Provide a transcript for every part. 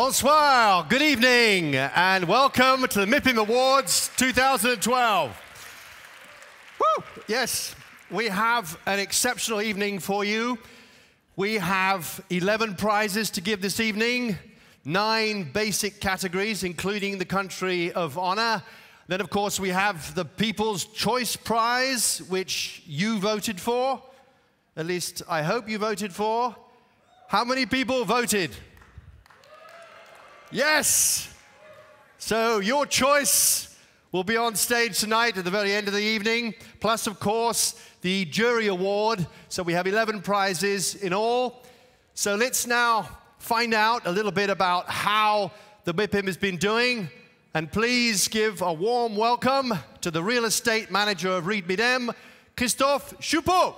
Bonsoir, good evening, and welcome to the Mipim Awards 2012. Woo! Yes, we have an exceptional evening for you. We have 11 prizes to give this evening, 9 basic categories, including the country of honor. Then, of course, we have the People's Choice Prize, which you voted for. At least, I hope you voted for. How many people voted? Yes! So your choice will be on stage tonight at the very end of the evening, plus, of course, the jury award. So we have 11 prizes in all. So let's now find out a little bit about how the Mipim has been doing. And please give a warm welcome to the real estate manager of Reed Midem, Christophe Choupeau.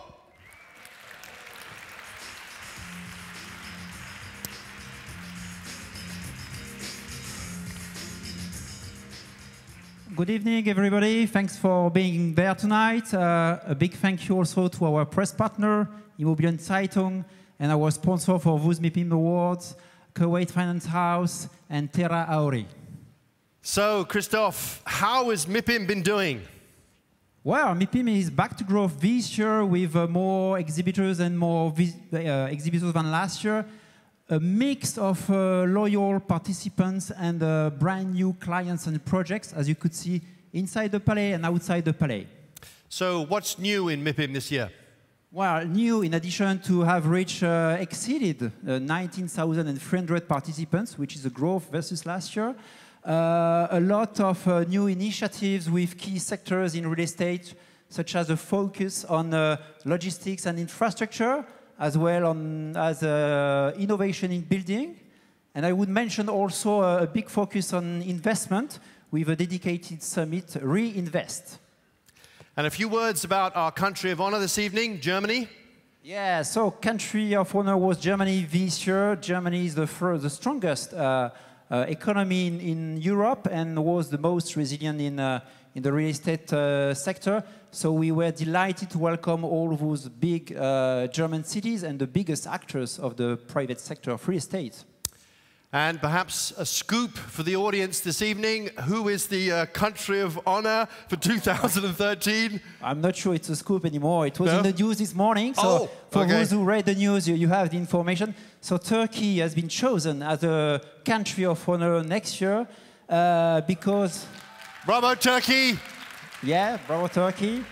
Good evening, everybody. Thanks for being there tonight. A big thank you also to our press partner, Immobilien Zeitung, and our sponsor for those Mipim Awards, Kuwait Finance House, and Terra Auri. So, Christophe, how has Mipim been doing? Well, Mipim is back to growth this year with more exhibitors and more exhibitors than last year. A mix of loyal participants and brand new clients and projects, as you could see inside the Palais and outside the Palais. So what's new in Mipim this year? Well, new, in addition to have exceeded 19,300 participants, which is a growth versus last year. A lot of new initiatives with key sectors in real estate, such as a focus on logistics and infrastructure, as well as innovation in building. And I would mention also a big focus on investment with a dedicated summit, Reinvest. And a few words about our country of honor this evening, Germany. Yeah, so country of honor was Germany this year. Germany is the strongest economy in Europe and was the most resilient in the real estate sector. So we were delighted to welcome all those big German cities and the biggest actors of the private sector of real estate. And perhaps a scoop for the audience this evening. Who is the country of honor for 2013? I'm not sure it's a scoop anymore. It was in the news this morning. So for those who read the news, you have the information. So Turkey has been chosen as a country of honor next year because... Bravo, Turkey! Yeah, bravo, Turkey.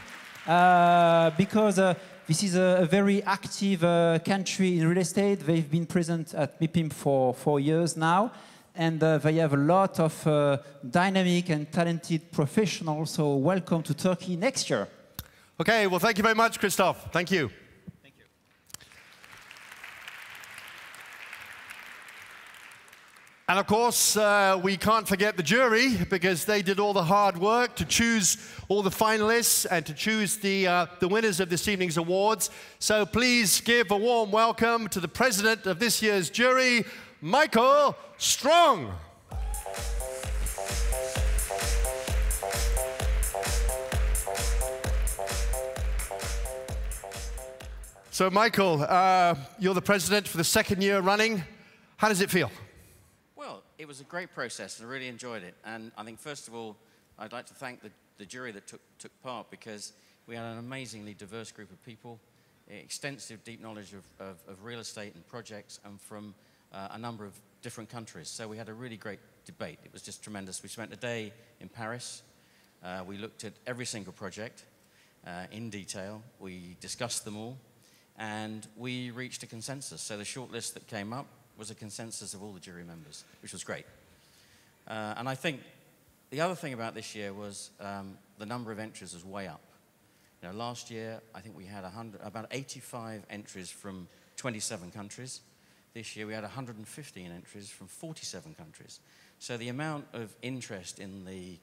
Because this is a very active country in real estate. They've been present at Mipim for 4 years now. And they have a lot of dynamic and talented professionals. So welcome to Turkey next year. Okay, well, thank you very much, Christophe. Thank you. Thank you. And of course, we can't forget the jury, because they did all the hard work to choose all the finalists and to choose the winners of this evening's awards. So please give a warm welcome to the president of this year's jury, Michael Strong. So Michael, you're the president for the 2nd year running. How does it feel? Well, it was a great process. I really enjoyed it. And I think, first of all, I'd like to thank the jury that took part, because we had an amazingly diverse group of people, extensive, deep knowledge of real estate and projects, and from a number of different countries. So we had a really great debate. It was just tremendous. We spent a day in Paris. We looked at every single project in detail. We discussed them all, and we reached a consensus. So the shortlist that came up was a consensus of all the jury members, which was great. And I think the other thing about this year was the number of entries was way up. You know, last year, I think we had about 85 entries from 27 countries. This year, we had 115 entries from 47 countries. So the amount of interest in the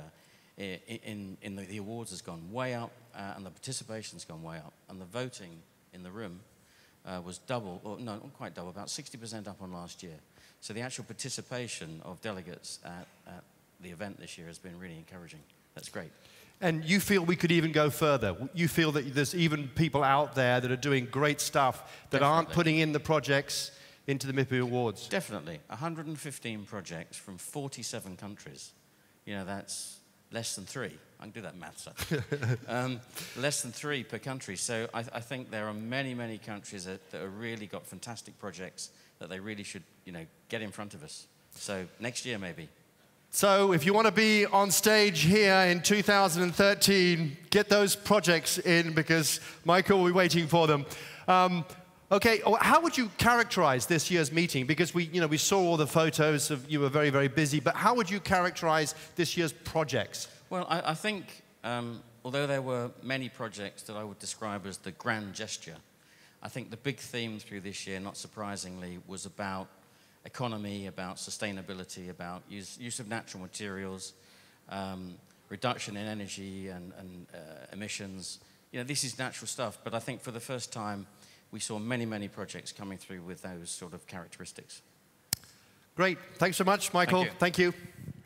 awards has gone way up, and the participation's gone way up, and the voting in the room was double, or no, not quite double, about 60% up on last year. So the actual participation of delegates at the event this year has been really encouraging. That's great. And you feel we could even go further? You feel that there's even people out there that are doing great stuff that aren't putting in the projects into the Mipim Awards? Definitely. 115 projects from 47 countries. You know, that's less than 3. I can do that maths. Less than 3 per country. So I think there are many, many countries that have really got fantastic projects that they really should, you know, get in front of us. So next year, maybe. So if you want to be on stage here in 2013, get those projects in because Michael will be waiting for them. Okay, how would you characterize this year's meeting? Because we saw all the photos of you were very, very busy, but how would you characterize this year's projects? Well, I think, although there were many projects that I would describe as the grand gesture, I think the big theme through this year, not surprisingly, was about economy, about sustainability, about use of natural materials, reduction in energy and emissions. You know, this is natural stuff, but I think for the first time, we saw many, many projects coming through with those sort of characteristics. Great. Thanks so much, Michael. Thank you.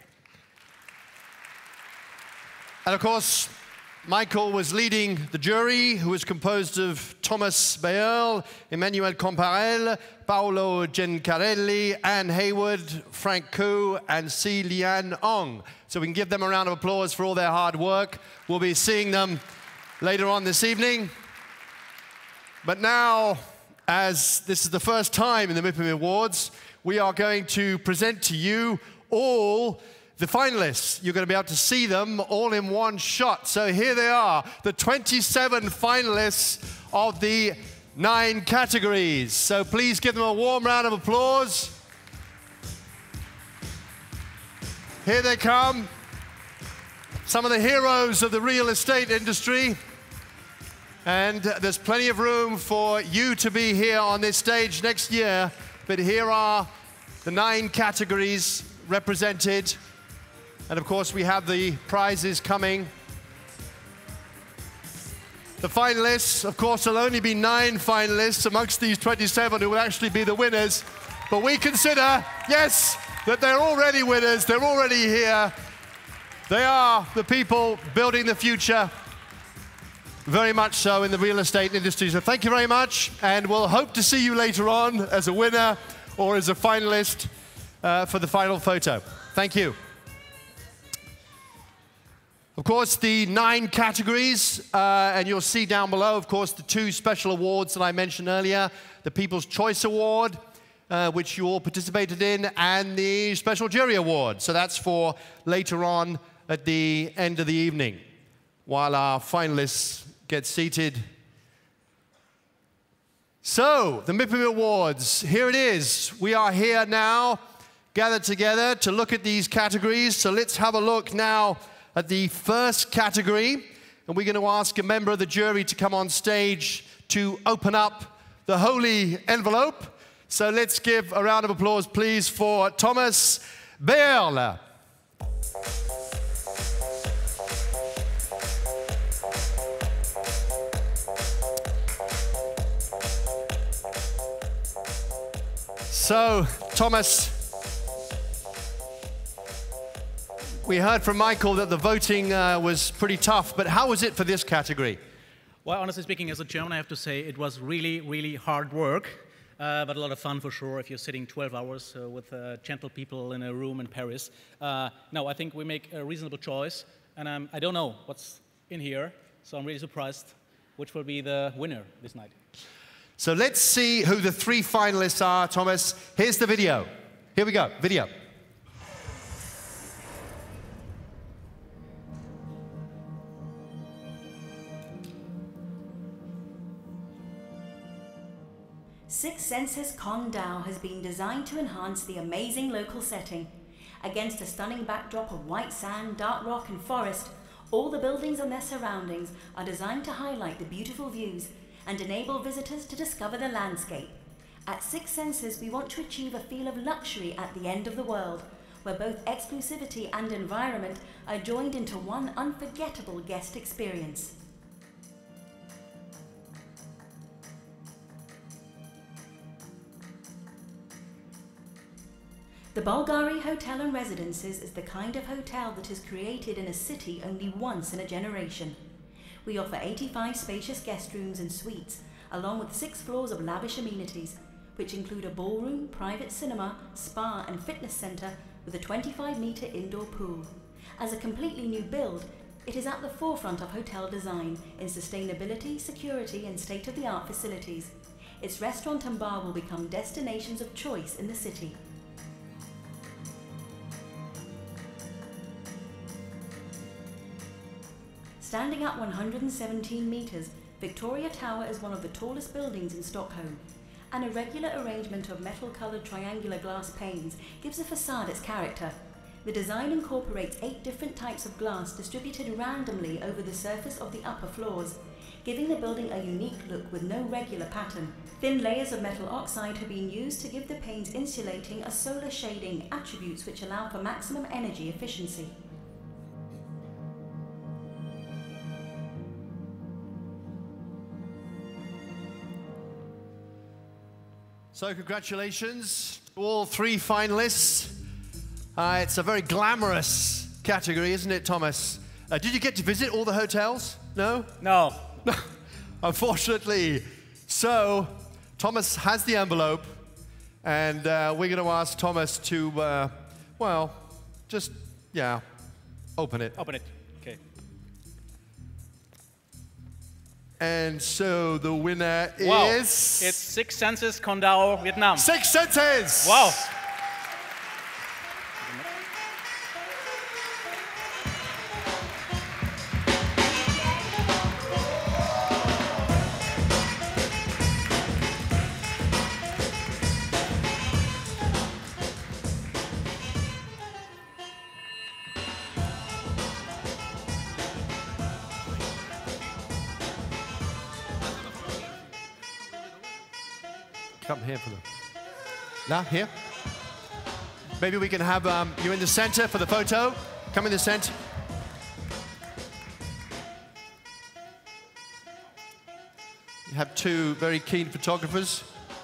And of course, Michael was leading the jury, who was composed of Thomas Beerl, Emmanuel Comparel, Paolo Gencarelli, Anne Hayward, Frank Koo, and Si Lian Ong. So we can give them a round of applause for all their hard work. We'll be seeing them later on this evening. But now, as this is the first time in the Mipim Awards, we are going to present to you all the finalists. You're going to be able to see them all in one shot. So here they are, the 27 finalists of the 9 categories. So please give them a warm round of applause. Here they come, some of the heroes of the real estate industry. And there's plenty of room for you to be here on this stage next year. But here are the 9 categories represented. And of course, we have the prizes coming. The finalists, of course, there'll only be 9 finalists amongst these 27 who will actually be the winners. But we consider, yes, that they're already winners. They're already here. They are the people building the future. Very much so in the real estate industry. So thank you very much, and we'll hope to see you later on as a winner or as a finalist for the final photo. Thank you. Of course, the 9 categories, and you'll see down below, of course, the 2 special awards that I mentioned earlier, the People's Choice Award, which you all participated in, and the Special Jury Award. So that's for later on at the end of the evening, while our finalists get seated. So, the Mipim Awards, here it is. We are here now, gathered together to look at these categories. So let's have a look now at the first category. And we're going to ask a member of the jury to come on stage to open up the holy envelope. So let's give a round of applause, please, for Thomas Beerl. So, Thomas, we heard from Michael that the voting was pretty tough, but how was it for this category? Well, honestly speaking, as a German, I have to say it was really, really hard work, but a lot of fun for sure if you're sitting 12 hours with gentle people in a room in Paris. No, I think we make a reasonable choice, and I don't know what's in here, so I'm really surprised which will be the winner this night. So let's see who the 3 finalists are, Thomas. Here's the video. Here we go, video. Six Senses Kongdao has been designed to enhance the amazing local setting. Against a stunning backdrop of white sand, dark rock and forest, all the buildings and their surroundings are designed to highlight the beautiful views and enable visitors to discover the landscape. At Six Senses, we want to achieve a feel of luxury at the end of the world, where both exclusivity and environment are joined into one unforgettable guest experience. The Bulgari Hotel and Residences is the kind of hotel that is created in a city only once in a generation. We offer 85 spacious guest rooms and suites, along with 6 floors of lavish amenities, which include a ballroom, private cinema, spa and fitness centre with a 25-metre indoor pool. As a completely new build, it is at the forefront of hotel design in sustainability, security and state-of-the-art facilities. Its restaurant and bar will become destinations of choice in the city. Standing at 117 metres, Victoria Tower is one of the tallest buildings in Stockholm. An irregular arrangement of metal-coloured triangular glass panes gives the facade its character. The design incorporates 8 different types of glass distributed randomly over the surface of the upper floors, giving the building a unique look with no regular pattern. Thin layers of metal oxide have been used to give the panes insulating or solar shading attributes which allow for maximum energy efficiency. So congratulations to all 3 finalists. It's a very glamorous category, isn't it, Thomas? Did you get to visit all the hotels? No? No. Unfortunately. So Thomas has the envelope, and we're going to ask Thomas to, well, just, yeah, open it. Open it. Okay. And so the winner Wow. is... It's Six Senses, Condao, Vietnam. 6 Senses! Wow. Come here for them. Now, here. Maybe we can have you in the center for the photo. Come in the center. You have 2 very keen photographers.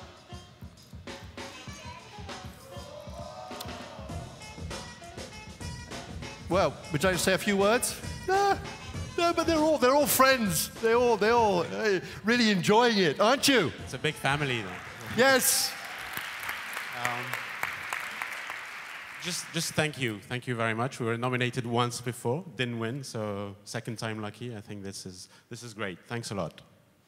Well, would you like to say a few words? No, but they're all friends. They're all really enjoying it, aren't you? It's a big family, though. Yes. Just thank you very much. We were nominated once before, didn't win, so second time lucky. I think this is great. Thanks a lot.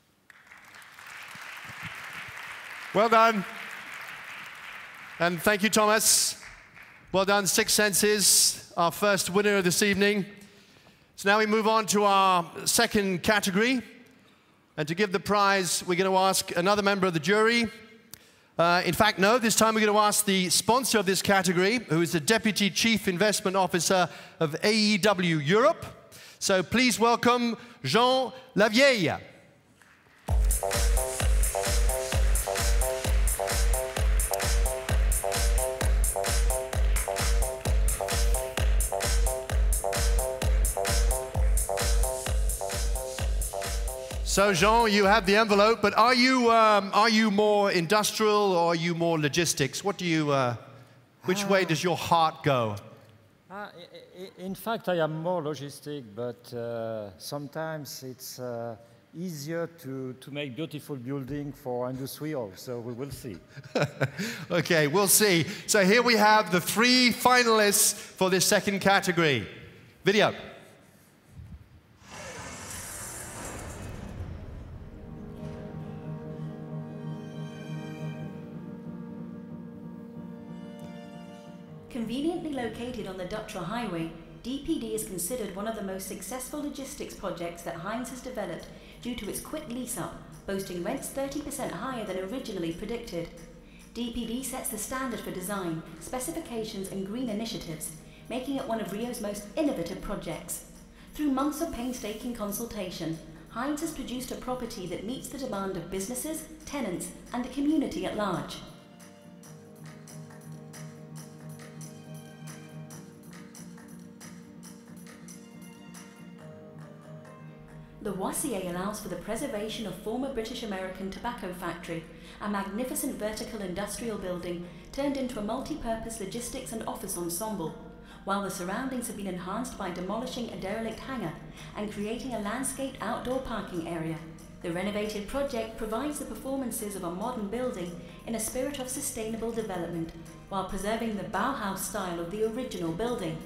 Well done. And thank you, Thomas. Well done, 6 Senses, our first winner of this evening. So now we move on to our second category. And to give the prize, we're going to ask another member of the jury. In fact, no, this time we're going to ask the sponsor of this category, who is the Deputy Chief Investment Officer of AEW Europe. So please welcome Jean Lavieille. So Jean, you have the envelope, but are you more industrial or are you more logistics? What do you, which way does your heart go? In fact, I am more logistic, but sometimes it's easier to make beautiful building for industrial, so we will see. Okay, we'll see. So here we have the 3 finalists for this second category. Video. Conveniently located on the Dutra Highway, DPD is considered one of the most successful logistics projects that Heinz has developed due to its quick lease-up, boasting rents 30% higher than originally predicted. DPD sets the standard for design, specifications and green initiatives, making it one of Rio's most innovative projects. Through months of painstaking consultation, Heinz has produced a property that meets the demand of businesses, tenants and the community at large. The Boissier allows for the preservation of former British-American tobacco factory, a magnificent vertical industrial building turned into a multi-purpose logistics and office ensemble, while the surroundings have been enhanced by demolishing a derelict hangar and creating a landscaped outdoor parking area. The renovated project provides the performances of a modern building in a spirit of sustainable development, while preserving the Bauhaus style of the original building.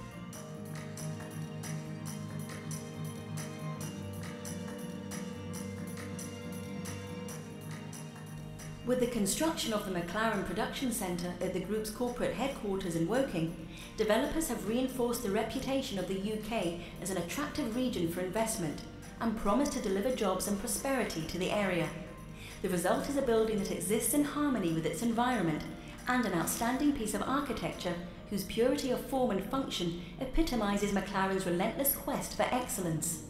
With the construction of the McLaren Production Centre at the group's corporate headquarters in Woking, developers have reinforced the reputation of the UK as an attractive region for investment and promise to deliver jobs and prosperity to the area. The result is a building that exists in harmony with its environment and an outstanding piece of architecture whose purity of form and function epitomises McLaren's relentless quest for excellence.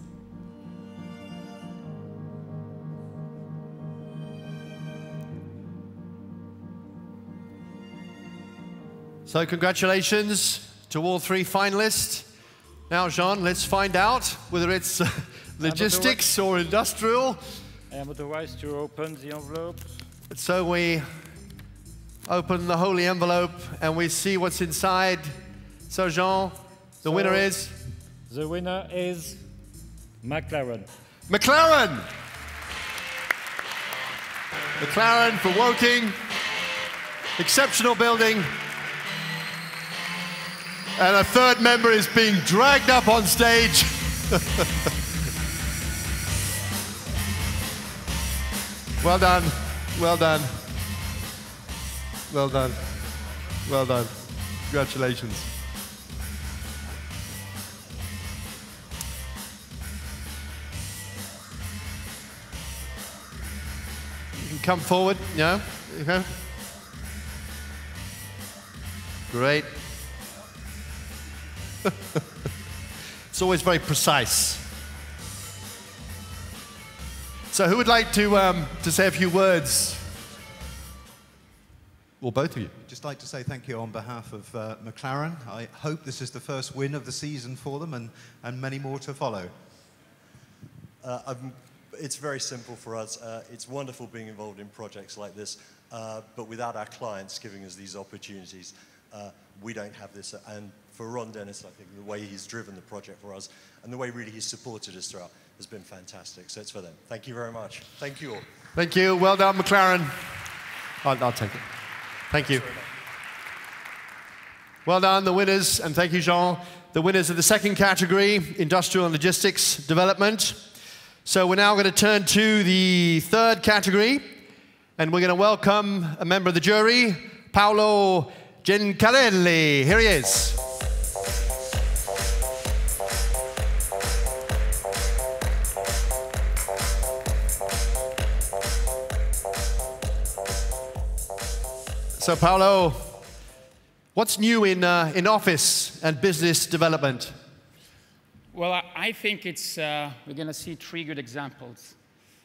So congratulations to all three finalists. Now, Jean, let's find out whether it's logistics or industrial. I am authorized to open the envelope. So we open the holy envelope and we see what's inside. So Jean, the winner is? The winner is McLaren. McLaren! McLaren for Woking. Exceptional building. And a third member is being dragged up on stage. Well done, well done, well done, well done. Congratulations. You can come forward, yeah? Okay. Great. It's always very precise. So who would like to say a few words? Well, both of you. Just like to say thank you on behalf of McLaren. I hope this is the first win of the season for them and many more to follow. It's very simple for us. It's wonderful being involved in projects like this, but without our clients giving us these opportunities, we don't have this. And for Ron Dennis, I think the way he's driven the project for us and the way really he's supported us throughout has been fantastic. So it's for them. Thank you very much. Thank you all. Thank you. Well done, McLaren. I'll take it. Thank you. Well done, the winners, and thank you, Jean. The winners of the second category, Industrial and Logistics Development. So we're now going to turn to the third category, and we're going to welcome a member of the jury, Paolo Gencarelli. Here he is. So, Paolo, what's new in office and business development? Well, I think it's, we're going to see three good examples.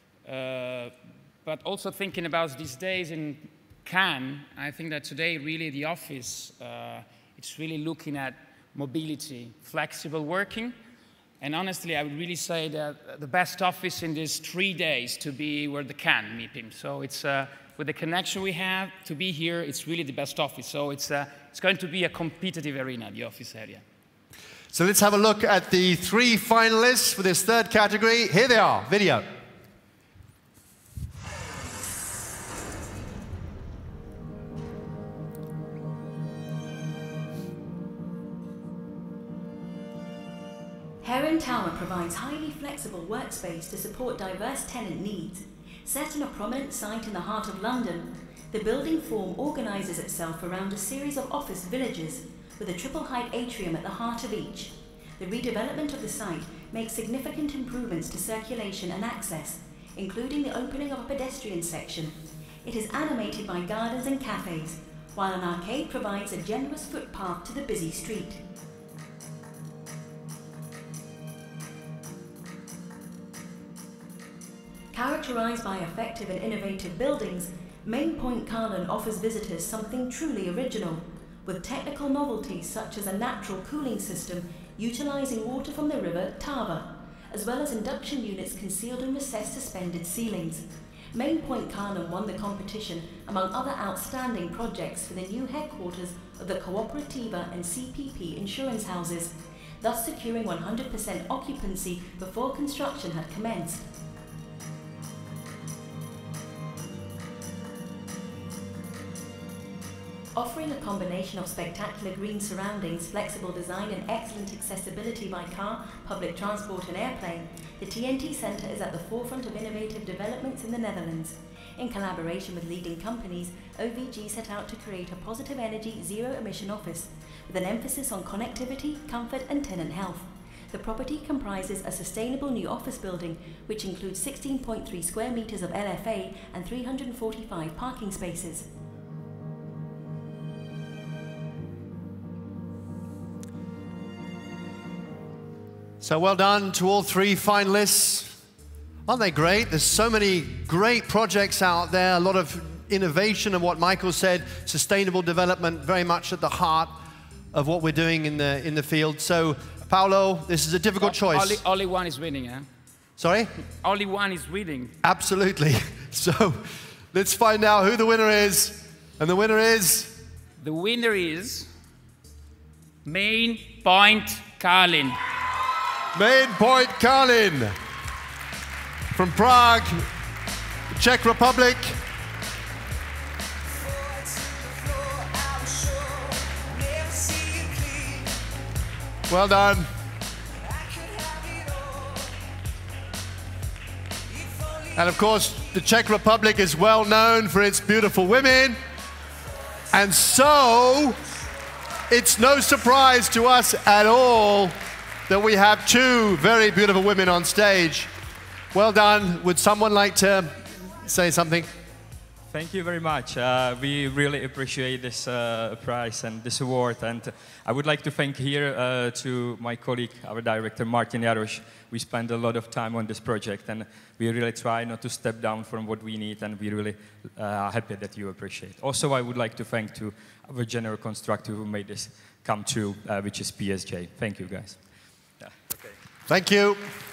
But also thinking about these days in Cannes, I think that today really the office, it's really looking at mobility, flexible working. And honestly, I would really say that the best office in these 3 days to be were the Cannes Mipim. So it's, with the connection we have to be here, it's really the best office. So it's going to be a competitive arena, the office area. So let's have a look at the three finalists for this third category. Here they are, video. Heron Tower provides highly flexible workspace to support diverse tenant needs. Set on a prominent site in the heart of London, the building form organises itself around a series of office villages, with a triple-height atrium at the heart of each. The redevelopment of the site makes significant improvements to circulation and access, including the opening of a pedestrian section. It is animated by gardens and cafes, while an arcade provides a generous footpath to the busy street. Characterised by effective and innovative buildings, Main Point Carlin offers visitors something truly original, with technical novelties such as a natural cooling system utilising water from the river Tava, as well as induction units concealed in recessed suspended ceilings. Main Point Carlin won the competition among other outstanding projects for the new headquarters of the Cooperativa and CPP insurance houses, thus securing 100% occupancy before construction had commenced. Offering a combination of spectacular green surroundings, flexible design and excellent accessibility by car, public transport and airplane, the TNT Centre is at the forefront of innovative developments in the Netherlands. In collaboration with leading companies, OVG set out to create a positive energy, zero-emission office, with an emphasis on connectivity, comfort and tenant health. The property comprises a sustainable new office building, which includes 16.3 square meters of LFA and 345 parking spaces. So well done to all three finalists. Aren't they great? There's so many great projects out there, a lot of innovation, and what Michael said, sustainable development very much at the heart of what we're doing in the field. So, Paolo, this is a difficult choice. Only one is winning, huh? Sorry? Only one is winning. Absolutely. So, let's find out who the winner is. And the winner is? The winner is Main Point Karlin. Main Point Karlin from Prague, Czech Republic. Well done. And of course, the Czech Republic is well known for its beautiful women. And so, it's no surprise to us at all that we have two very beautiful women on stage. Well done. Would someone like to say something? Thank you very much. We really appreciate this prize and this award. And I would like to thank here to my colleague, our director, Martin Jarosz. We spent a lot of time on this project, and we really try not to step down from what we need, and we really are happy that you appreciate. Also, I would like to thank to our general constructor who made this come true, which is PSJ. Thank you, guys. Yeah. Okay. Thank you.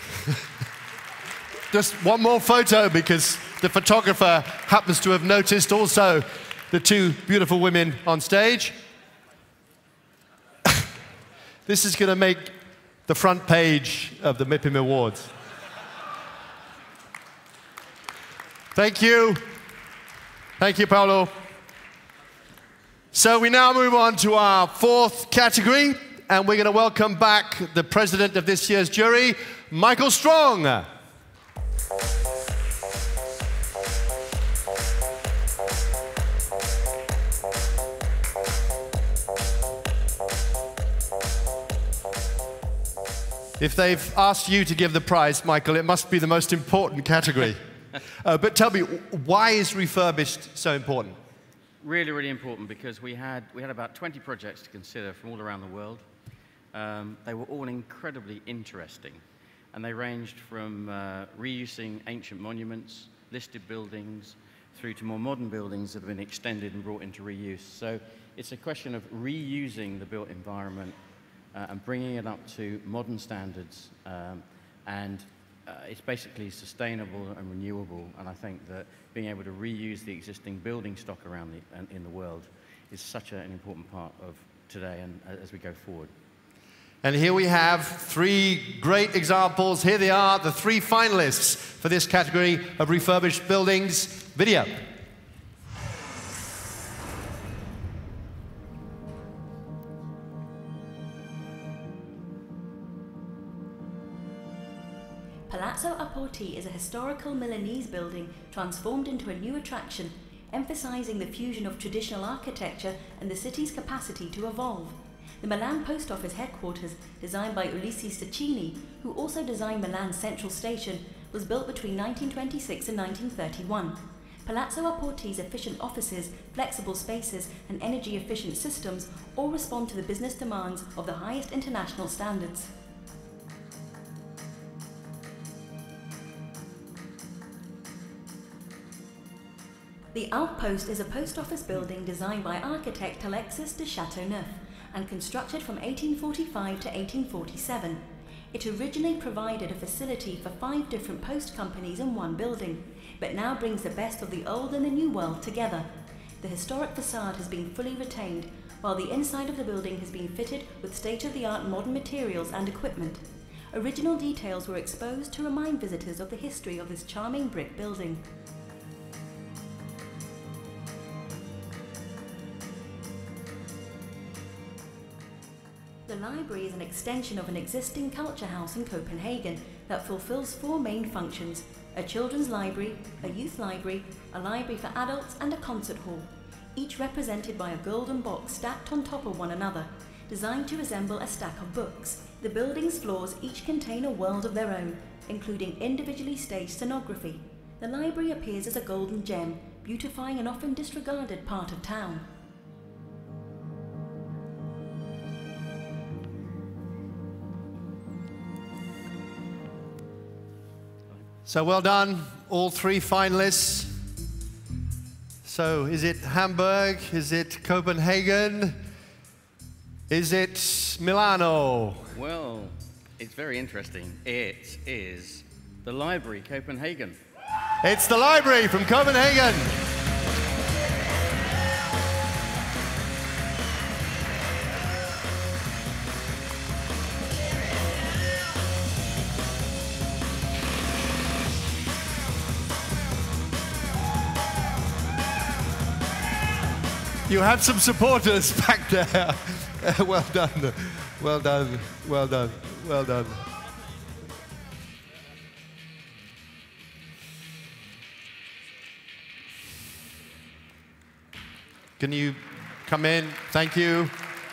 Just one more photo, because the photographer happens to have noticed also the two beautiful women on stage. This is going to make the front page of the Mipim Awards. Thank you. Thank you, Paolo. So we now move on to our fourth category, and we're going to welcome back the president of this year's jury, Michael Strong. If they've asked you to give the prize, Michael, it must be the most important category. But tell me, why is refurbished so important? Really, really important, because we had about 20 projects to consider from all around the world. They were all incredibly interesting, and they ranged from reusing ancient monuments, listed buildings, through to more modern buildings that have been extended and brought into reuse. So it's a question of reusing the built environment and bringing it up to modern standards, and it's basically sustainable and renewable. And I think that being able to reuse the existing building stock around in the world is such an important part of today and as we go forward. And here we have three great examples. Here they are, the three finalists for this category of refurbished buildings. Video. Palazzo Apporti is a historical Milanese building transformed into a new attraction, emphasizing the fusion of traditional architecture and the city's capacity to evolve. The Milan Post Office headquarters, designed by Ulisse Staccini, who also designed Milan's Central Station, was built between 1926 and 1931. Palazzo Apporti's efficient offices, flexible spaces, and energy-efficient systems all respond to the business demands of the highest international standards. The Outpost is a post office building designed by architect Alexis de Chateauneuf and constructed from 1845 to 1847. It originally provided a facility for 5 different post companies in one building, but now brings the best of the old and the new world together. The historic facade has been fully retained, while the inside of the building has been fitted with state-of-the-art modern materials and equipment. Original details were exposed to remind visitors of the history of this charming brick building. library is an extension of an existing culture house in Copenhagen that fulfills 4 main functions: a children's library, a youth library, a library for adults, and a concert hall, each represented by a golden box stacked on top of one another, designed to resemble a stack of books. The building's floors each contain a world of their own, including individually staged scenography. The library appears as a golden gem, beautifying an often disregarded part of town. So well done, all 3 finalists. So is it Hamburg? Is it Copenhagen? Is it Milano? Well, it's very interesting. It is the library, Copenhagen. It's the library from Copenhagen. You had some supporters back there. Well done, well done, well done, well done. Can you come in? Thank you.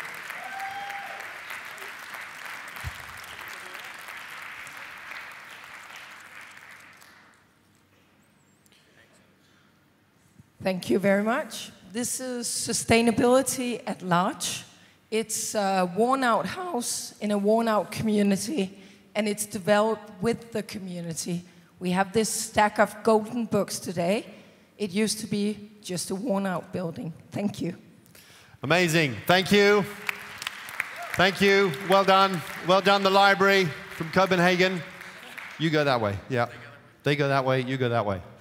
Thank you very much. This is sustainability at large. It's a worn-out house in a worn-out community, and it's developed with the community. We have this stack of golden books today. It used to be just a worn-out building. Thank you. Amazing. Thank you. Thank you. Well done. Well done, the library from Copenhagen. You go that way. Yeah. They go that way. You go that way.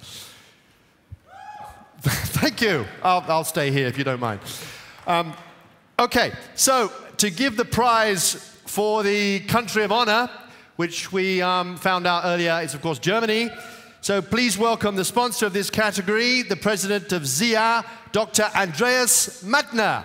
Thank you. I'll stay here if you don't mind. Okay, so to give the prize for the country of honor, which we found out earlier is, of course, Germany. So please welcome the sponsor of this category, the president of ZIA, Dr. Andreas Mattner.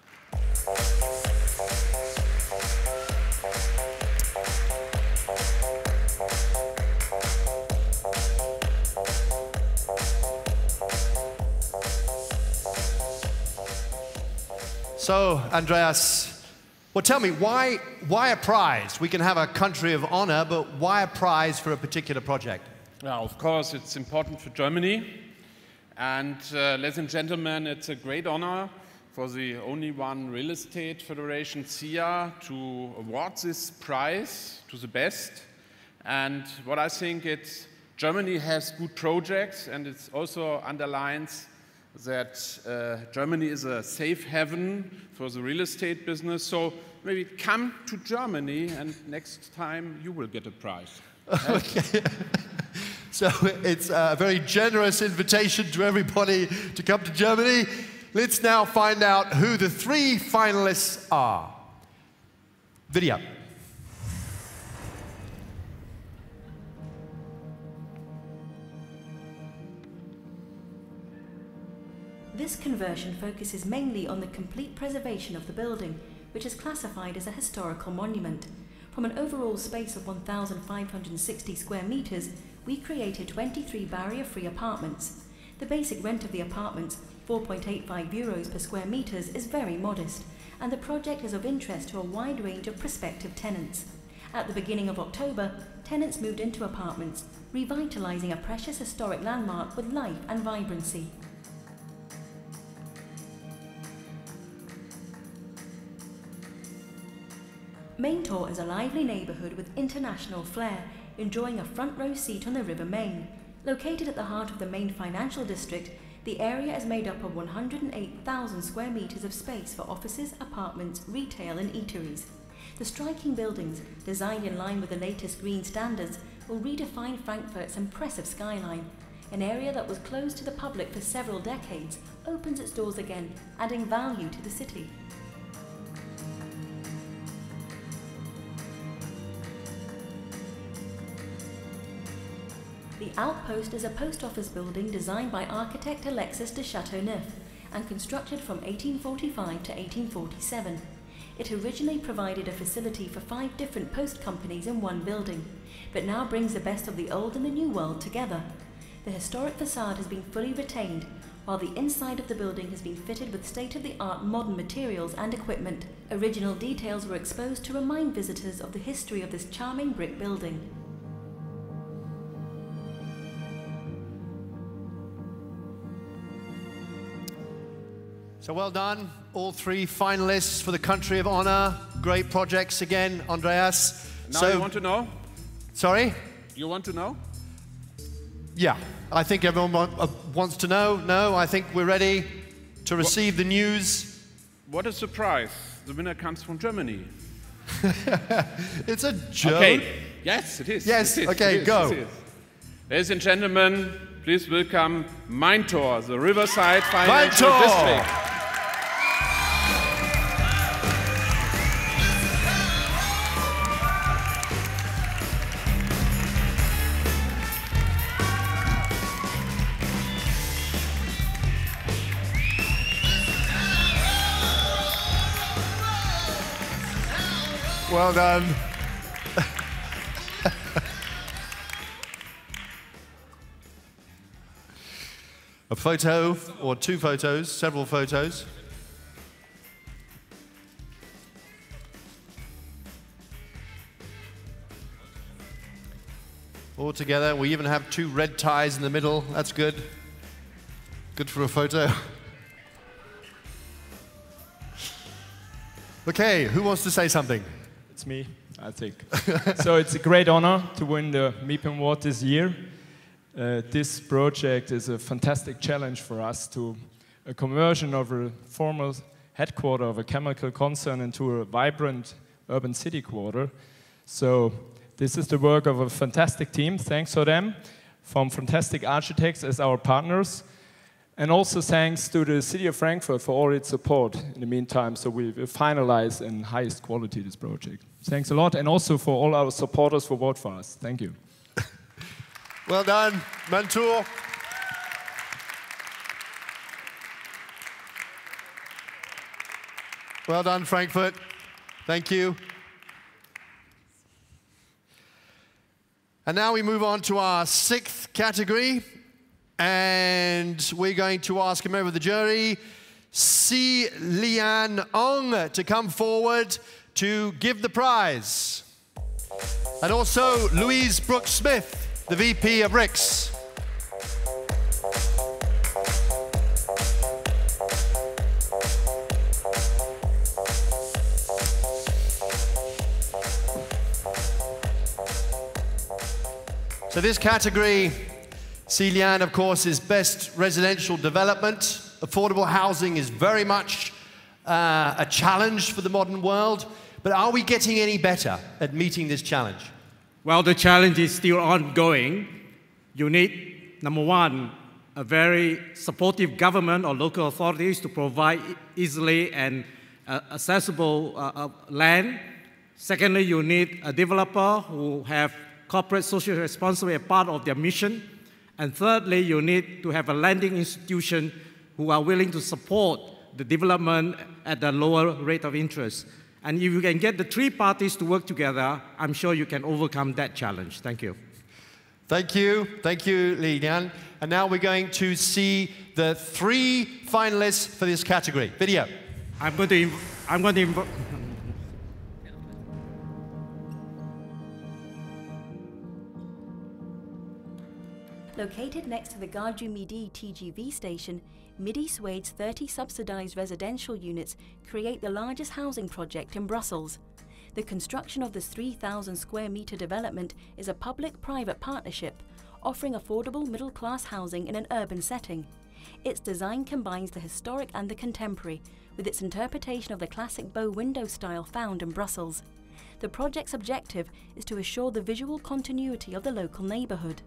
So, Andreas, well, tell me, why a prize? We can have a country of honor, but why a prize for a particular project? Well, of course, it's important for Germany. And ladies and gentlemen, it's a great honor for the only one real estate federation, ZIA, to award this prize to the best. And what I think it's, Germany has good projects, and it also underlines that Germany is a safe haven for the real estate business. So maybe come to Germany, and next time you will get a prize. Okay. So it's a very generous invitation to everybody to come to Germany. Let's now find out who the 3 finalists are. Video. This conversion focuses mainly on the complete preservation of the building, which is classified as a historical monument. From an overall space of 1,560 square meters, we created 23 barrier-free apartments. The basic rent of the apartments, 4.85 euros per square meters, is very modest, and the project is of interest to a wide range of prospective tenants. At the beginning of October, tenants moved into apartments, revitalizing a precious historic landmark with life and vibrancy. Maintor is a lively neighbourhood with international flair, enjoying a front row seat on the River Main. Located at the heart of the main financial district, the area is made up of 108,000 square metres of space for offices, apartments, retail and eateries. The striking buildings, designed in line with the latest green standards, will redefine Frankfurt's impressive skyline. An area that was closed to the public for several decades opens its doors again, adding value to the city. The Outpost is a post office building designed by architect Alexis de Chateauneuf and constructed from 1845 to 1847. It originally provided a facility for 5 different post companies in one building, but now brings the best of the old and the new world together. The historic facade has been fully retained, while the inside of the building has been fitted with state-of-the-art modern materials and equipment. Original details were exposed to remind visitors of the history of this charming brick building. So well done, all 3 finalists for the Country of Honor. Great projects again, Andreas. Now you want to know? Sorry? You want to know? Yeah, I think everyone wants to know. No, I think we're ready to receive the news. What a surprise. The winner comes from Germany. It's a joke. Okay, yes, it is. Yes, it is. okay, It is. go. It is. Ladies and gentlemen, please welcome Maintor, the Riverside Financial Maintor. District. Well done. A photo, or 2 photos, several photos. All together. We even have 2 red ties in the middle. That's good. Good for a photo. Okay, who wants to say something? It's me, I think. So it's a great honor to win the Mipim Award this year. This project is a fantastic challenge for us to a conversion of a former headquarter of a chemical concern into a vibrant urban city quarter. So this is the work of a fantastic team. Thanks for them, from fantastic architects as our partners. And also thanks to the City of Frankfurt for all its support in the meantime, so we finalize in highest quality this project. Thanks a lot, and also for all our supporters for vote for us. Thank you. Well done, Mantur. Well done, Frankfurt. Thank you. And now we move on to our 6th category. And we're going to ask a member of the jury, Si Lian Ong, to come forward to give the prize. And also Louise Brooks-Smith, the VP of RICS. So this category, Si Lian, of course, is best residential development. Affordable housing is very much a challenge for the modern world. But are we getting any better at meeting this challenge? Well, the challenge is still ongoing. You need, number one, a very supportive government or local authorities to provide easily and accessible land. Secondly, you need a developer who have corporate social responsibility as part of their mission. And thirdly, you need to have a lending institution who are willing to support the development at a lower rate of interest. And if you can get the 3 parties to work together, I'm sure you can overcome that challenge. Thank you. Thank you. Thank you, Li Lian. And now we're going to see the 3 finalists for this category. Video. I'm going to Located next to the Gare du Midi TGV station, Midi Suede's 30 subsidised residential units create the largest housing project in Brussels. The construction of this 3,000 square metre development is a public-private partnership, offering affordable middle-class housing in an urban setting. Its design combines the historic and the contemporary, with its interpretation of the classic bow window style found in Brussels. The project's objective is to assure the visual continuity of the local neighbourhood.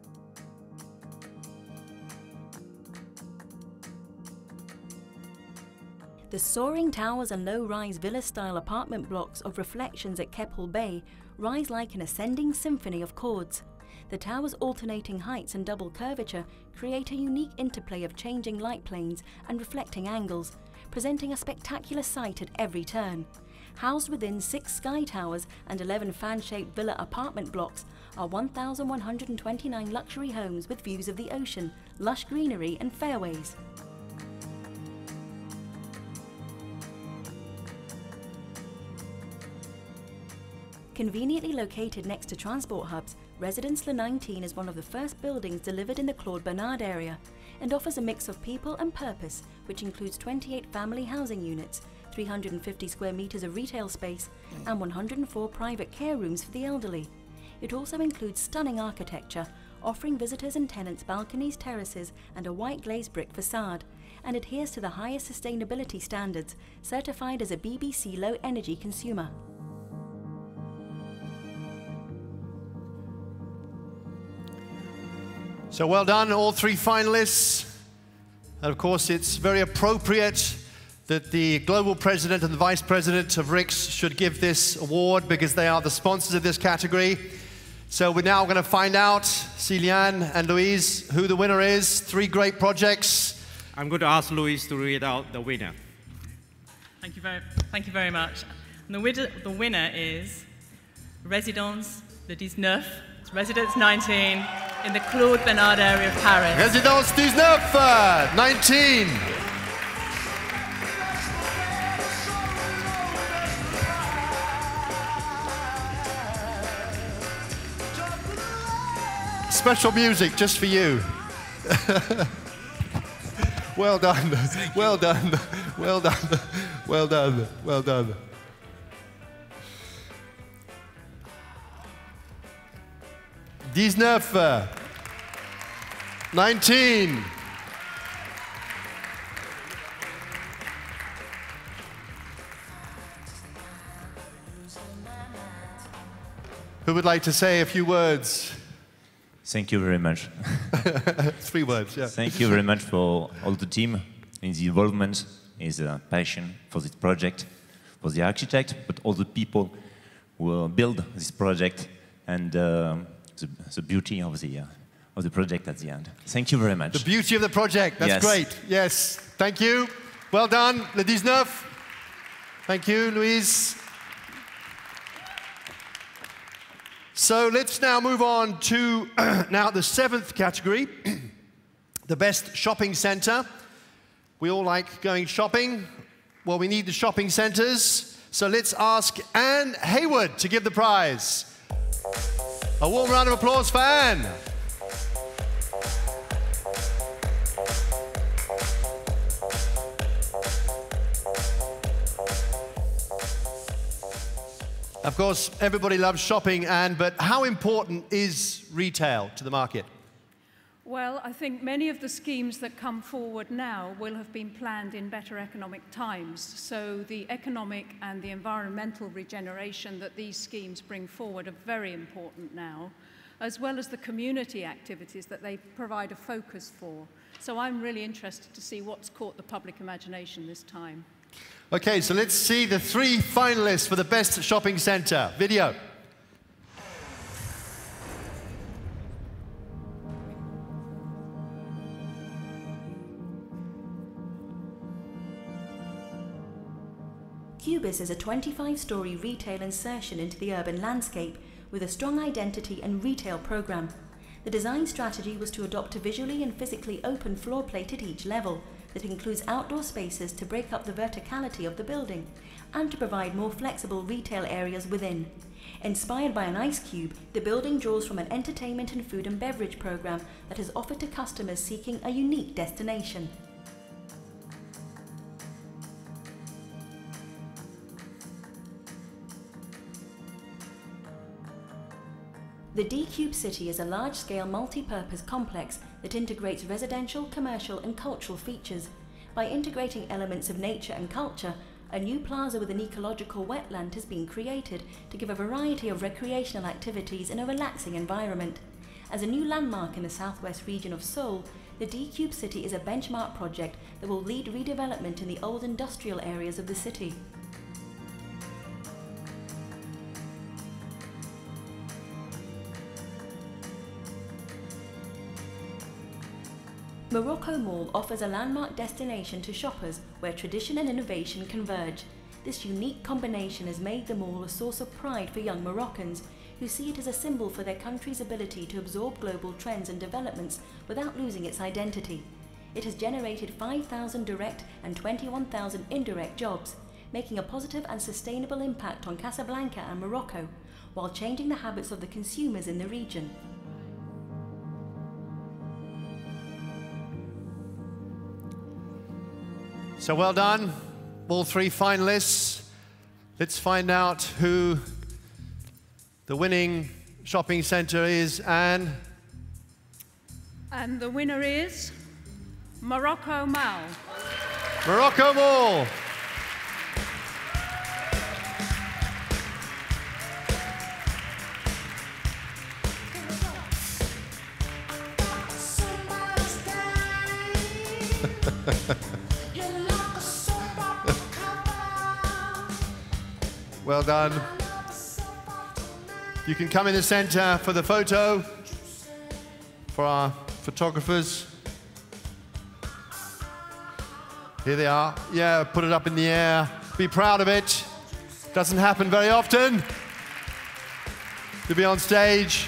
The soaring towers and low-rise villa-style apartment blocks of Reflections at Keppel Bay rise like an ascending symphony of chords. The tower's alternating heights and double curvature create a unique interplay of changing light planes and reflecting angles, presenting a spectacular sight at every turn. Housed within 6 sky towers and 11 fan-shaped villa apartment blocks are 1,129 luxury homes with views of the ocean, lush greenery and fairways. Conveniently located next to transport hubs, Residence Le 19 is one of the first buildings delivered in the Claude Bernard area and offers a mix of people and purpose, which includes 28 family housing units, 350 square meters of retail space, and 104 private care rooms for the elderly. It also includes stunning architecture, offering visitors and tenants balconies, terraces, and a white glazed brick facade, and adheres to the highest sustainability standards, certified as a BBC Low Energy consumer. So well done, all 3 finalists. And of course, it's very appropriate that the global president and the vice president of RICS should give this award because they are the sponsors of this category. So we're now going to find out, Celiane and Louise, who the winner is. 3 great projects. I'm going to ask Louise to read out the winner. Thank you very much. And the winner is Résidence Le 19, Residence 19, in the Claude Bernard area of Paris. Résidence 19, 19. Special music just for you. Well done, well done, well done, well done, well done. Dix-neuf, 19. Who would like to say a few words? Thank you very much. 3 words, yeah. Thank you very much for all the team in the involvement, is a passion for this project, for the architect, but all the people who build this project and the beauty of the project at the end. Thank you very much. The beauty of the project, that's yes. great. Yes, thank you. Well done, Le 19. Thank you, Louise. So let's now move on to now the 7th category, the best shopping center. We all like going shopping. Well, we need the shopping centers. So let's ask Anne Hayward to give the prize. A warm round of applause for Anne. Of course, everybody loves shopping, Anne, but how important is retail to the market? Well, I think many of the schemes that come forward now will have been planned in better economic times. So the economic and the environmental regeneration that these schemes bring forward are very important now, as well as the community activities that they provide a focus for. So I'm really interested to see what's caught the public imagination this time. Okay, so let's see the 3 finalists for the best shopping center. Video. Cubis is a 25-story retail insertion into the urban landscape with a strong identity and retail program. The design strategy was to adopt a visually and physically open floor plate at each level that includes outdoor spaces to break up the verticality of the building and to provide more flexible retail areas within. Inspired by an ice cube, the building draws from an entertainment and food and beverage program that is offered to customers seeking a unique destination. The D-Cube City is a large-scale multi-purpose complex that integrates residential, commercial and cultural features. By integrating elements of nature and culture, a new plaza with an ecological wetland has been created to give a variety of recreational activities in a relaxing environment. As a new landmark in the southwest region of Seoul, the D-Cube City is a benchmark project that will lead redevelopment in the old industrial areas of the city. Morocco Mall offers a landmark destination to shoppers where tradition and innovation converge. This unique combination has made the mall a source of pride for young Moroccans, who see it as a symbol for their country's ability to absorb global trends and developments without losing its identity. It has generated 5,000 direct and 21,000 indirect jobs, making a positive and sustainable impact on Casablanca and Morocco, while changing the habits of the consumers in the region. So well done, all three finalists. Let's find out who the winning shopping centre is, Anne. And the winner is Morocco Mall. Morocco Mall. Well done. You can come in the center for the photo for our photographers. Here they are. Yeah, put it up in the air. Be proud of it. Doesn't happen very often to be on stage.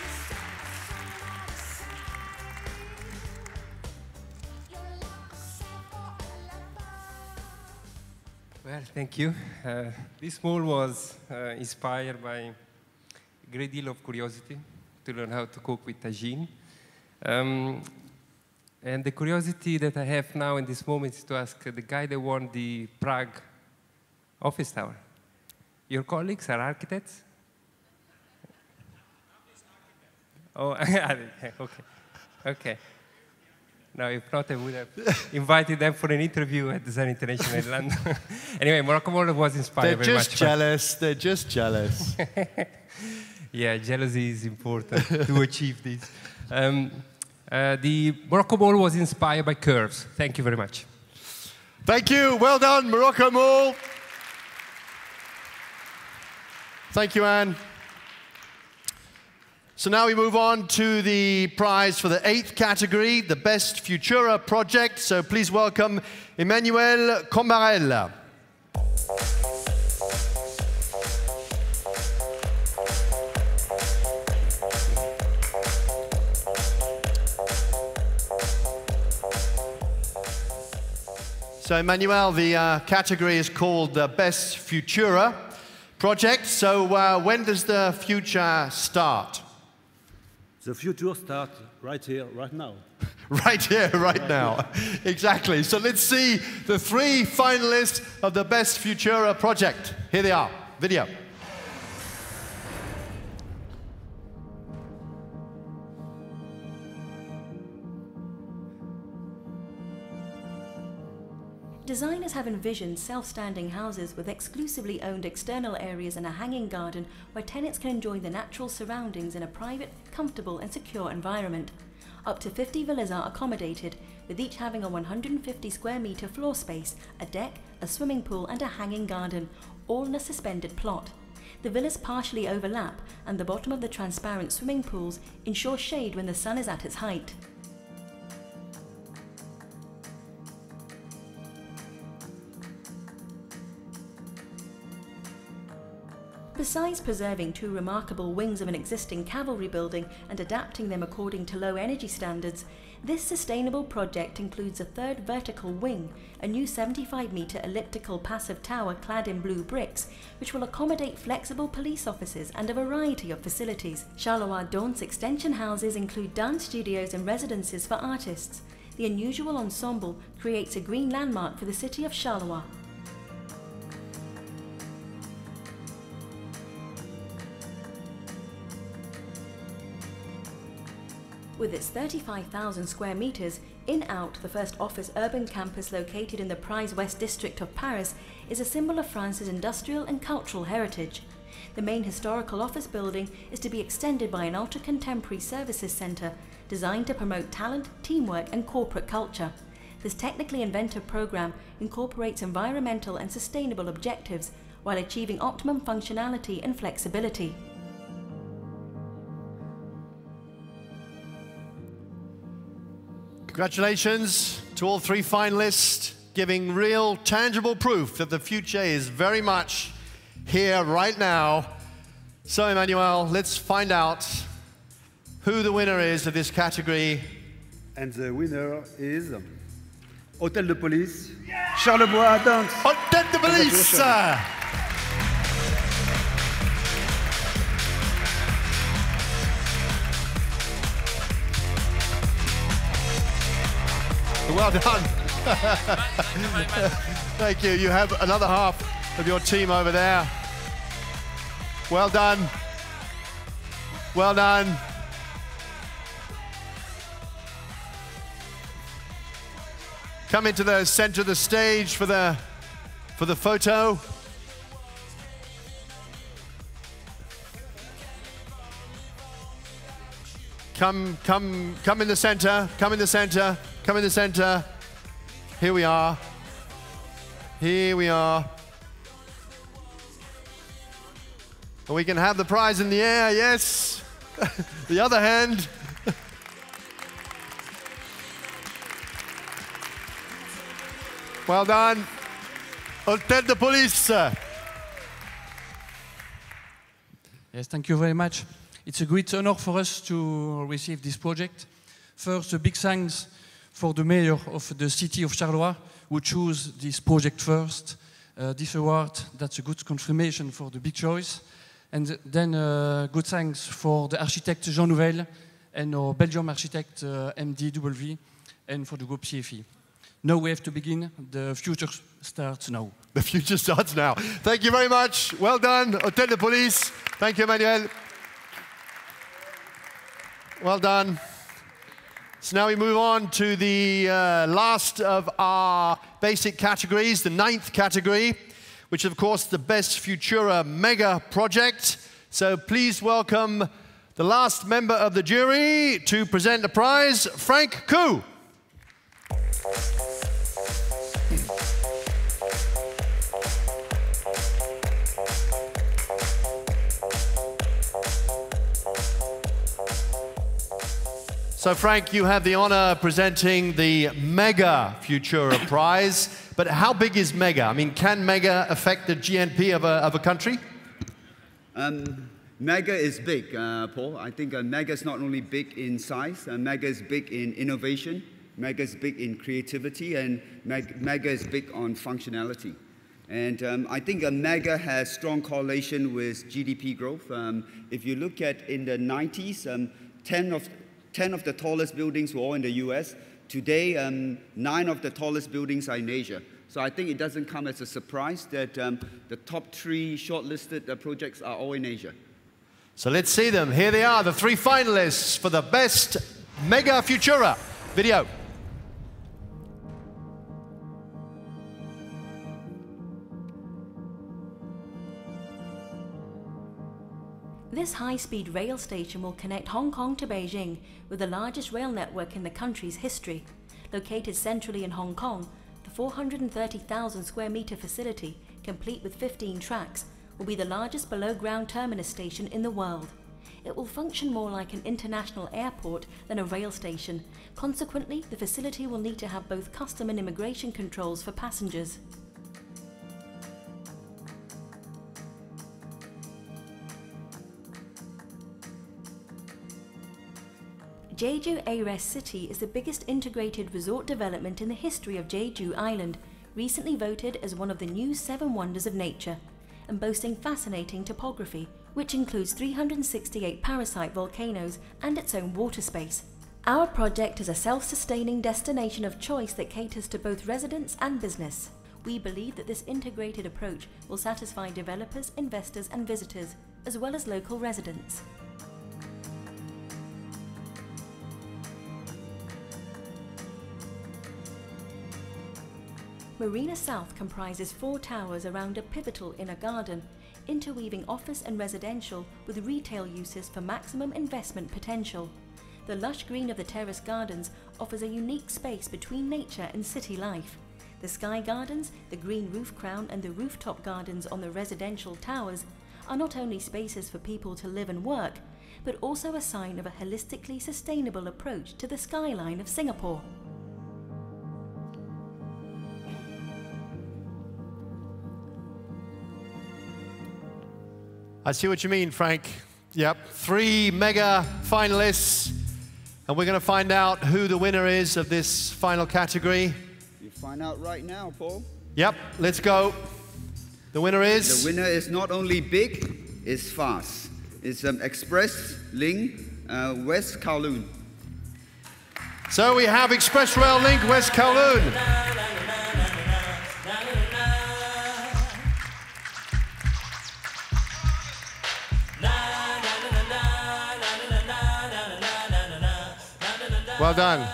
Well, thank you. This mall was inspired by a great deal of curiosity to learn how to cook with tagine. And the curiosity that I have now in this moment is to ask the guy that won the Prague office tower. Your colleagues are architects? Oh, okay. Okay. No, if not, I would have invited them for an interview at Design International in London. Anyway, Morocco Mall was inspired very much. They're just jealous. Yeah, jealousy is important to achieve this. The Morocco Mall was inspired by curves. Thank you very much. Thank you. Well done, Morocco Mall. Thank you, Anne. So now we move on to the prize for the 8th category, the Best Futura Project. So please welcome Emmanuel Combarella. So Emmanuel, the category is called the Best Futura Project. So when does the future start? The future starts right here, right now. Right here, right now. Exactly. So let's see the 3 finalists of the Best Futura Project. Here they are. Video. Designers have envisioned self-standing houses with exclusively owned external areas and a hanging garden where tenants can enjoy the natural surroundings in a private, comfortable and secure environment. Up to 50 villas are accommodated, with each having a 150 square metre floor space, a deck, a swimming pool and a hanging garden, all in a suspended plot. The villas partially overlap and the bottom of the transparent swimming pools ensure shade when the sun is at its height. Besides preserving 2 remarkable wings of an existing cavalry building and adapting them according to low energy standards, this sustainable project includes a 3rd vertical wing, a new 75-metre elliptical passive tower clad in blue bricks, which will accommodate flexible police offices and a variety of facilities. Charleroi Dance extension houses include dance studios and residences for artists. The unusual ensemble creates a green landmark for the city of Charleroi. With its 35,000 square metres, In-Out, the first office urban campus located in the Prize West district of Paris, is a symbol of France's industrial and cultural heritage. The main historical office building is to be extended by an ultra-contemporary services centre designed to promote talent, teamwork and corporate culture. This technically inventive programme incorporates environmental and sustainable objectives while achieving optimum functionality and flexibility. Congratulations to all 3 finalists. giving real, tangible proof that the future is very much here right now. So, Emmanuel, let's find out who the winner is of this category. And the winner is Hôtel de Police, Charlebois Dance. Hôtel de Police! Well done. Thank you. You have another half of your team over there. Well done. Well done. Come into the center of the stage for the photo. Come in the center. Come in the center. Come in the center. Here we are. Here we are. And we can have the prize in the air, yes. The other hand. Well done. Hôtel de Police. Yes, thank you very much. It's a great honor for us to receive this project. First, a big thanks for the mayor of the city of Charleroi, who chose this project first. This award, that's a good confirmation for the big choice. And then good thanks for the architect Jean Nouvel and our Belgium architect MDW and for the group CFE. Now we have to begin. The future starts now. The future starts now. Thank you very much. Well done, Hôtel de Police. Thank you, Emmanuel. Well done. So now we move on to the last of our basic categories, the 9th category, which is, of course, the Best Futura Mega Project. So please welcome the last member of the jury to present the prize, Frank Koo. So, Frank, you have the honor of presenting the Mega Futura Prize. But how big is Mega? I mean, can Mega affect the GNP of a country? Mega is big, Paul. I think Mega is not only big in size, Mega is big in innovation, Mega is big in creativity, and Mega is big on functionality. And I think Mega has strong correlation with GDP growth. If you look at in the 90s, 10 of the tallest buildings were all in the US. Today, 9 of the tallest buildings are in Asia. So I think it doesn't come as a surprise that the top 3 shortlisted projects are all in Asia. So let's see them. Here they are, the 3 finalists for the Best Mega Futura video. This high-speed rail station will connect Hong Kong to Beijing with the largest rail network in the country's history. Located centrally in Hong Kong, the 430,000 square meter facility, complete with 15 tracks, will be the largest below-ground terminus station in the world. It will function more like an international airport than a rail station. Consequently, the facility will need to have both custom and immigration controls for passengers. Jeju A-Rest City is the biggest integrated resort development in the history of Jeju Island, recently voted as one of the new 7 wonders of nature, and boasting fascinating topography, which includes 368 parasite volcanoes and its own water space. Our project is a self-sustaining destination of choice that caters to both residents and business. We believe that this integrated approach will satisfy developers, investors and visitors, as well as local residents. Marina South comprises 4 towers around a pivotal inner garden, interweaving office and residential with retail uses for maximum investment potential. The lush green of the terrace gardens offers a unique space between nature and city life. The sky gardens, the green roof crown and the rooftop gardens on the residential towers are not only spaces for people to live and work, but also a sign of a holistically sustainable approach to the skyline of Singapore. I see what you mean, Frank. Yep, 3 mega finalists, and we're going to find out who the winner is of this final category. You find out right now, Paul. Yep, let's go. The winner is? The winner is not only big, it's fast. It's Express Link West Kowloon. So we have Express Rail Link West Kowloon. Well done.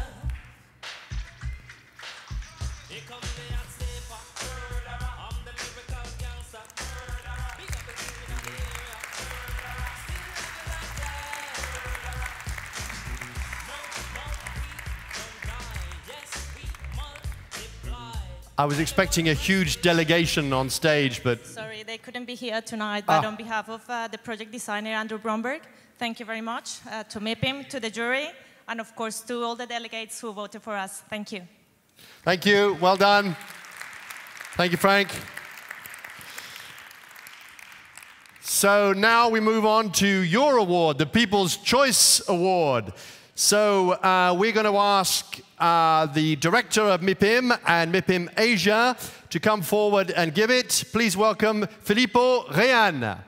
I was expecting a huge delegation on stage, but... Sorry, they couldn't be here tonight, but on behalf of the project designer, Andrew Bromberg, thank you very much to Mipim, to the jury, and of course to all the delegates who voted for us. Thank you. Thank you. Well done. Thank you, Frank. So now we move on to your award, the People's Choice Award. So we're going to ask the director of Mipim and Mipim Asia to come forward and give it. Please welcome Filippo Rean.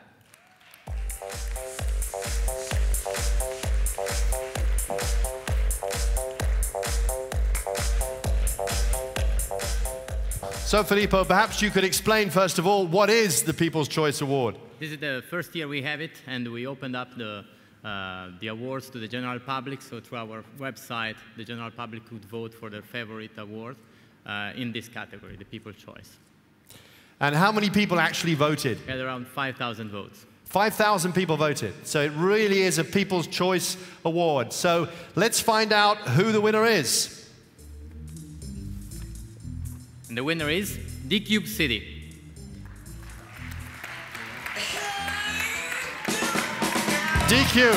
So Filippo, perhaps you could explain first of all, what is the People's Choice Award? This is the first year we have it, and we opened up the awards to the general public. So through our website, the general public could vote for their favorite award in this category, the People's Choice. And how many people actually voted? We had around 5,000 votes. 5,000 people voted. So it really is a People's Choice Award. So let's find out who the winner is. And the winner is D-Cube City. D-Cube.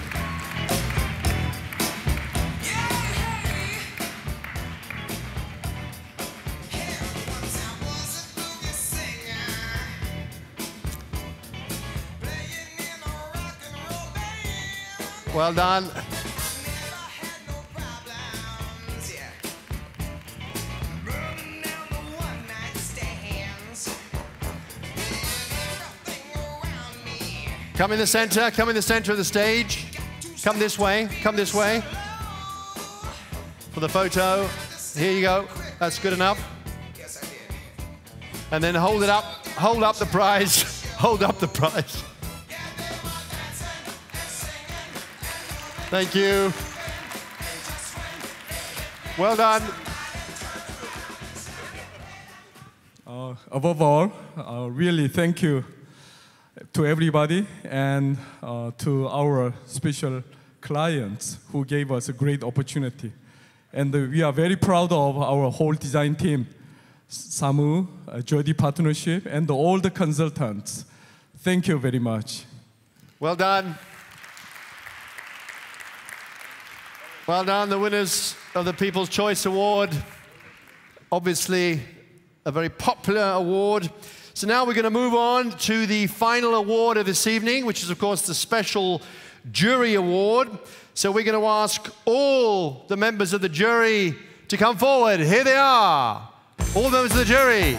Well done. Come in the center of the stage. Come this way, For the photo. Here you go. That's good enough. And then hold it up. Hold up the prize. Hold up the prize. Thank you. Well done. Above all, really thank you to everybody and to our special clients who gave us a great opportunity. And we are very proud of our whole design team, Samu, Jody Partnership, and all the consultants. Thank you very much. Well done. Well done, the winners of the People's Choice Award. Obviously, a very popular award. So now we're going to move on to the final award of this evening, which is, of course, the Special Jury Award. So we're going to ask all the members of the jury to come forward. Here they are, all members of the jury.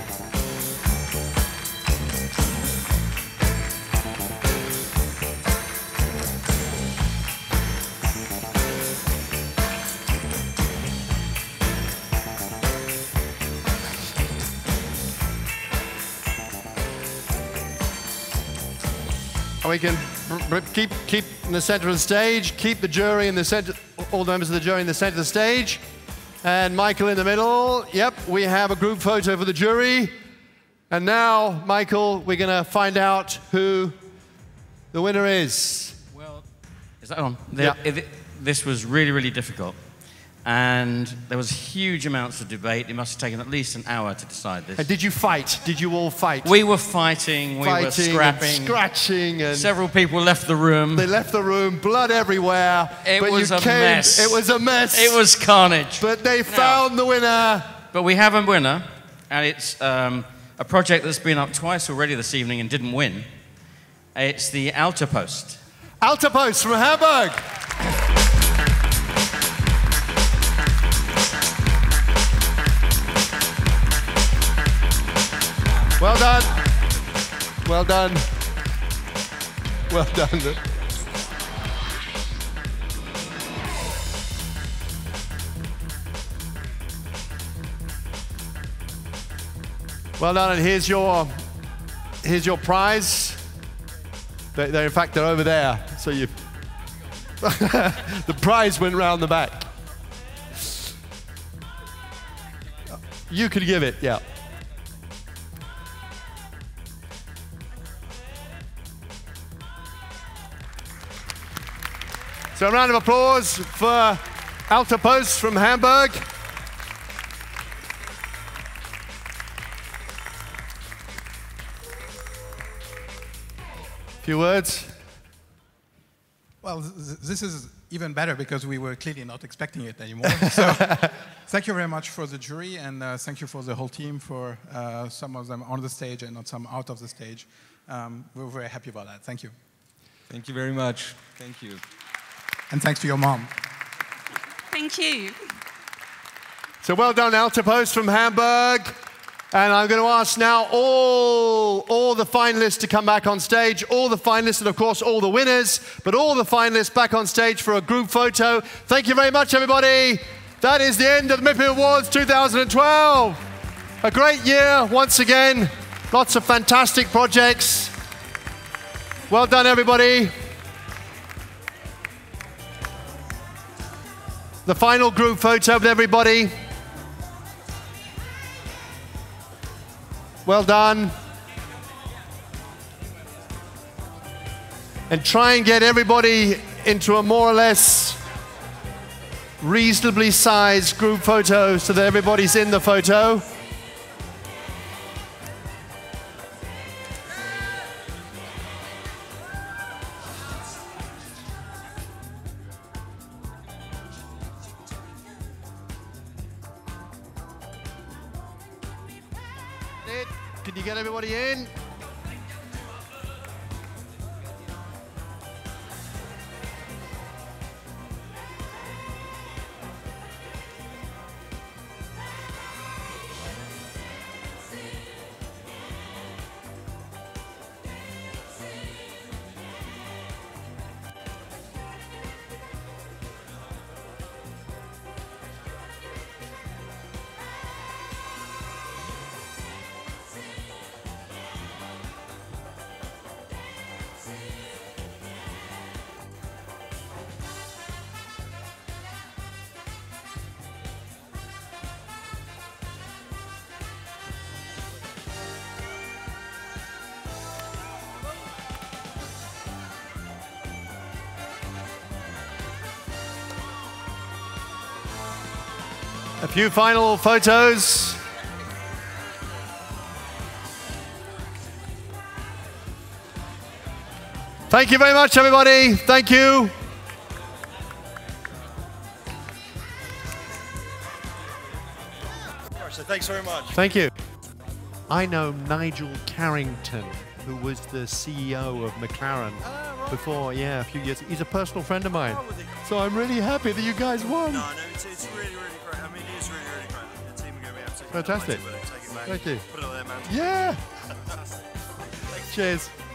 We can keep in the center of the stage, keep the jury in the center, all the members of the jury in the center of the stage. And Michael in the middle. Yep, we have a group photo for the jury. And now, Michael, we're going to find out who the winner is. Well, is that on? Yeah. This was really, really difficult. And there was huge amounts of debate. It must have taken at least an hour to decide this. And did you fight? Did you all fight? We were fighting, we were scrapping. And scratching. And several people left the room. They left the room, blood everywhere. It was a mess. It was a mess. It was carnage. But they found the winner. But we have a winner, and it's a project that's been up twice already this evening and didn't win. It's the Alta Post. Alta Post from Hamburg. Well done. Well done. Well done. Well done, and here's your prize. They're in fact, they're over there. So you, the prize went round the back. You could give it, yeah. So a round of applause for Alta Post from Hamburg. Few words? Well, this is even better because we were clearly not expecting it anymore. So thank you very much for the jury, and thank you for the whole team, for some of them on the stage and not some out of the stage. We're very happy about that. Thank you. Thank you very much. Thank you. And thanks to your mom. Thank you. So well done, Alta Post from Hamburg. And I'm going to ask now all the finalists to come back on stage, all the finalists and of course all the winners, but all the finalists back on stage for a group photo. Thank you very much, everybody. That is the end of the Mipim Awards 2012. A great year once again. Lots of fantastic projects. Well done, everybody. The final group photo with everybody. Well done. And try and get everybody into a more or less reasonably sized group photo so that everybody's in the photo. Can you get everybody in? A few final photos. Thank you very much, everybody. Thank you. So thanks very much. Thank you. I know Nigel Carrington, who was the CEO of McLaren before, a few years. He's a personal friend of mine. So I'm really happy that you guys won. No, it's really, really great. I mean, it is really, really great. The team are going to be absolutely Fantastic. delighted with it. Take it back. Thank you. Put it on there, man. Yeah. Fantastic. Cheers.